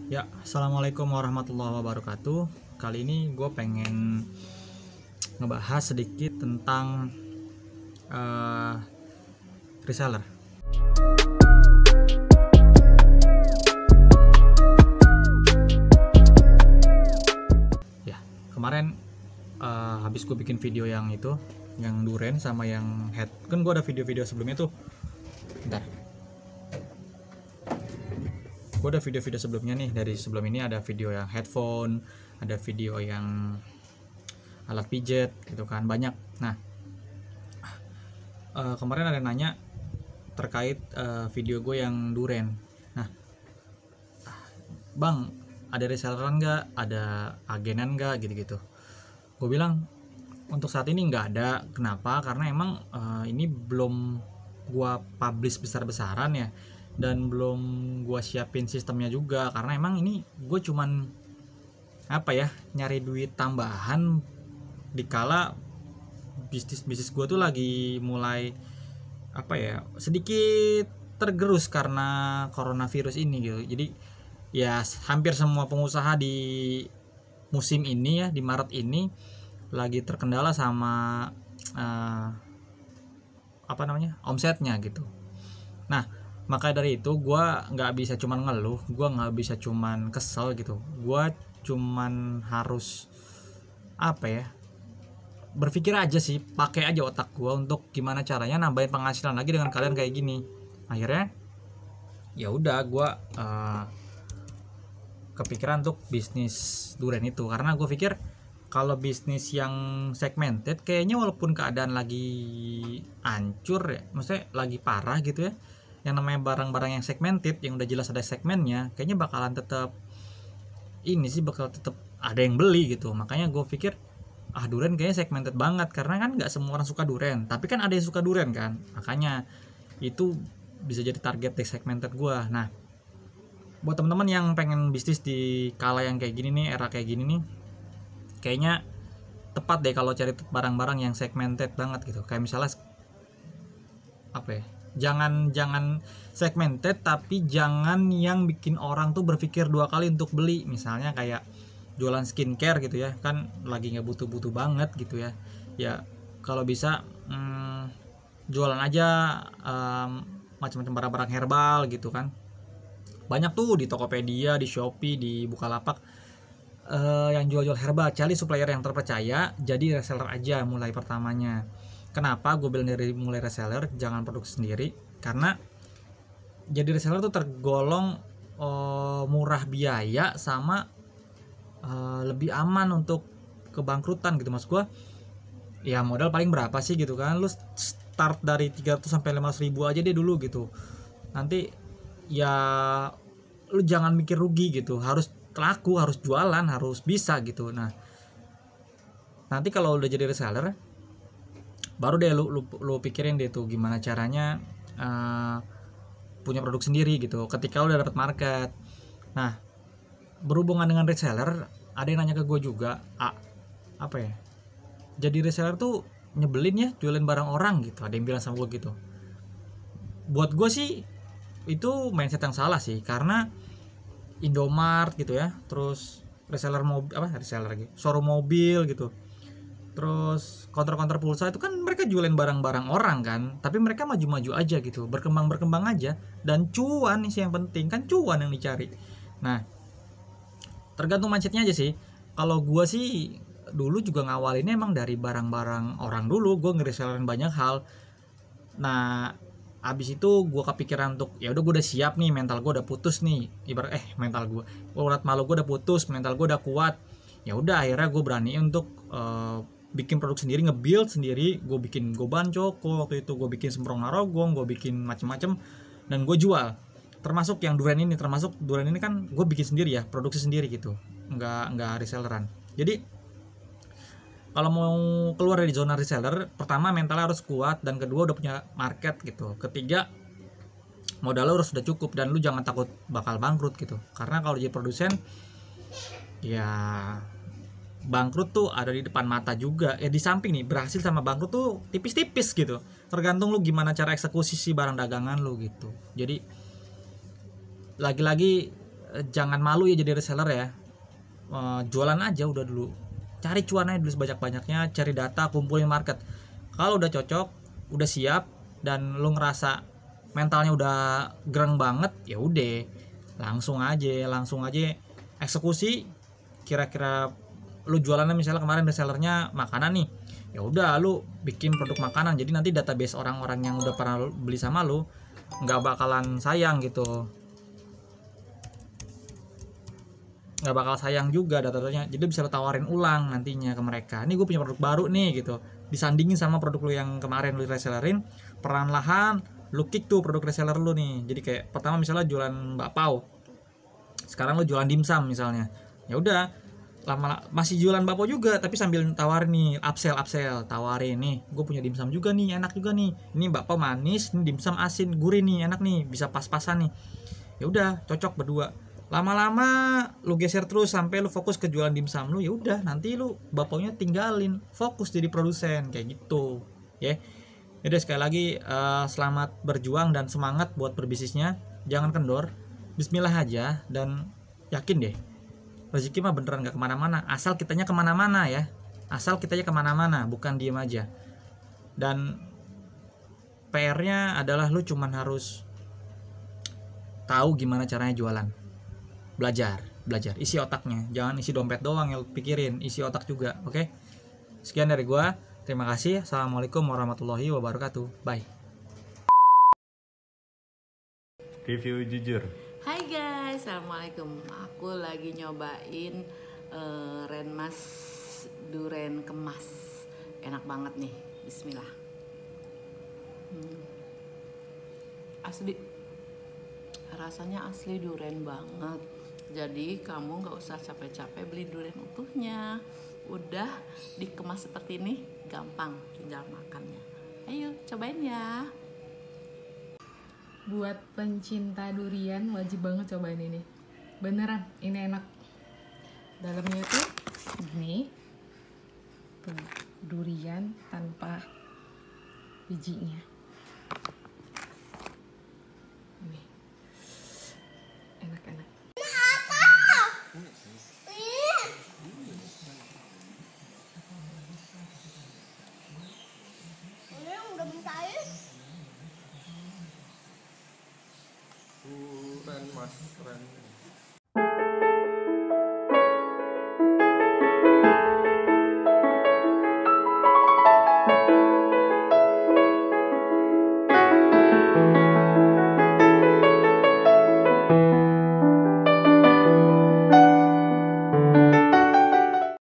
Ya, assalamualaikum warahmatullahi wabarakatuh. Kali ini gue pengen ngebahas sedikit tentang reseller. Ya, kemarin habis gue bikin video yang itu, yang duren sama yang head. Kan gue ada video-video sebelumnya tuh. Bentar. Gue ada video-video sebelumnya nih, dari sebelum ini ada video yang headphone, ada video yang alat pijet gitu kan, banyak. Nah, kemarin ada nanya terkait video gue yang duren. Nah, bang, ada reselleran nggak, ada agenan nggak gitu-gitu. Gue bilang untuk saat ini nggak ada. Kenapa? Karena emang ini belum gue publish besar-besaran ya, dan belum gue siapin sistemnya juga, karena emang ini gue cuman nyari duit tambahan dikala bisnis gue tuh lagi mulai sedikit tergerus karena coronavirus ini gitu. Jadi ya hampir semua pengusaha di musim ini ya, di Maret ini lagi terkendala sama omsetnya gitu. Nah, maka dari itu gue nggak bisa cuman ngeluh, gue nggak bisa cuman kesel gitu. Gue cuman harus berpikir aja sih, pakai aja otak gue untuk gimana caranya nambahin penghasilan lagi dengan kalian kayak gini. Akhirnya ya udah gue kepikiran untuk bisnis duren itu, karena gue pikir kalau bisnis yang segmented kayaknya walaupun keadaan lagi hancur ya, maksudnya lagi parah gitu ya, yang namanya barang-barang yang segmented yang udah jelas ada segmennya, kayaknya bakalan tetap ada yang beli gitu. Makanya gue pikir duren kayaknya segmented banget, karena kan nggak semua orang suka duren, tapi kan ada yang suka duren kan, makanya itu bisa jadi target di segmented gue. Nah, buat teman-teman yang pengen bisnis di kala yang kayak gini nih, era kayak gini nih, kayaknya tepat deh kalau cari barang-barang yang segmented banget gitu. Kayak misalnya jangan segmented, tapi jangan yang bikin orang tuh berpikir dua kali untuk beli. Misalnya kayak jualan skincare gitu ya, kan lagi nggak butuh-butuh banget gitu ya. Ya kalau bisa jualan aja macam-macam barang-barang herbal gitu kan. Banyak tuh di Tokopedia, di Shopee, di Bukalapak yang jual-jual herbal. Cari supplier yang terpercaya, jadi reseller aja mulai pertamanya. Kenapa gue bilang dari mulai reseller, jangan produksi sendiri? Karena jadi reseller tuh tergolong murah biaya sama lebih aman untuk kebangkrutan gitu. Mas gue ya modal paling berapa sih gitu kan, lu start dari 300 sampai 500 ribu aja deh dulu gitu. Nanti ya lu jangan mikir rugi gitu, harus laku, harus jualan, harus bisa gitu. Nah, nanti kalau udah jadi reseller baru deh lu pikirin deh tuh gimana caranya punya produk sendiri gitu ketika lu udah dapat market. Nah, berhubungan dengan reseller, ada yang nanya ke gue juga, jadi reseller tuh nyebelin ya jualin barang orang gitu, ada yang bilang sama gue gitu. Buat gue sih itu mindset yang salah sih, karena Indomart gitu ya, terus reseller mobil showroom mobil gitu, terus counter pulsa, itu kan mereka jualin barang-barang orang kan, tapi mereka maju-maju aja gitu, berkembang aja, dan cuan sih yang penting, kan cuan yang dicari. Nah, tergantung mindsetnya aja sih. Kalau gue sih dulu juga ngawalinnya emang dari barang-barang orang dulu, gue ngeresellerin banyak hal. Nah, abis itu gue kepikiran untuk ya udah, gue udah siap nih, mental gue udah putus nih, urat malu gue udah putus, mental gue udah kuat. Ya udah, akhirnya gue berani untuk bikin produk sendiri, nge-build sendiri. Gue bikin goban coko waktu itu, gue bikin semprong narogong, gue bikin macem-macem, dan gue jual. Termasuk yang duren ini kan gue bikin sendiri ya, produksi sendiri gitu, nggak reselleran. Jadi kalau mau keluar dari zona reseller, pertama mentalnya harus kuat, dan kedua udah punya market gitu. Ketiga, modal lu sudah cukup, dan lu jangan takut bakal bangkrut gitu. Karena kalau jadi produsen ya bangkrut tuh ada di depan mata juga ya, di samping nih, berhasil sama bangkrut tuh tipis-tipis gitu, tergantung lu gimana cara eksekusi si barang dagangan lu gitu. Jadi lagi-lagi jangan malu ya jadi reseller ya. Jualan aja udah dulu, cari cuan aja dulu sebanyak-banyaknya, cari data, kumpulin market. Kalau udah cocok, udah siap, dan lu ngerasa mentalnya udah gereng banget, ya udah langsung aja eksekusi. Kira-kira lu jualannya misalnya kemarin resellernya makanan nih, ya udah lu bikin produk makanan, jadi nanti database orang-orang yang udah pernah beli sama lu nggak bakalan sayang gitu, nggak bakal sayang juga datanya. Jadi bisa lo tawarin ulang nantinya ke mereka, nih gue punya produk baru nih gitu, disandingin sama produk lu yang kemarin lu resellerin. Perlahan-lahan lu kick tuh produk reseller lu nih. Jadi kayak pertama misalnya jualan bakpao, sekarang lu jualan dimsum misalnya, ya udah lama masih jualan bakpao juga tapi sambil tawarin nih, upsell tawarin nih, gue punya dimsum juga nih, enak juga nih, ini bakpao manis, ini dimsum asin gurih nih, enak nih, bisa pas-pasan nih. Ya udah cocok berdua. Lama-lama lu geser terus sampai lu fokus ke jualan dimsum lu, ya udah nanti lu bakpaonya tinggalin, fokus jadi produsen kayak gitu ya. Jadi sekali lagi selamat berjuang dan semangat buat berbisnisnya, jangan kendor, bismillah aja, dan yakin deh rezeki mah beneran gak kemana-mana, asal kitanya kemana-mana ya, asal kitanya kemana-mana, bukan diem aja. Dan PR-nya adalah lu cuman harus tahu gimana caranya jualan, belajar isi otaknya, jangan isi dompet doang yang pikirin, isi otak juga. Oke, sekian dari gua, terima kasih. Assalamualaikum warahmatullahi wabarakatuh. Bye. Review jujur. Hai guys, assalamualaikum. Aku lagi nyobain Renmas Duren Kemas. Enak banget nih. Bismillah. Asli, rasanya asli duren banget. Jadi kamu nggak usah capek-capek beli duren utuhnya. Udah dikemas seperti ini, gampang, tinggal makannya. Ayo cobain ya. Buat pencinta durian wajib banget cobain ini. Beneran, ini enak. Dalamnya tuh ini tuh durian tanpa bijinya. Ini enak-enak.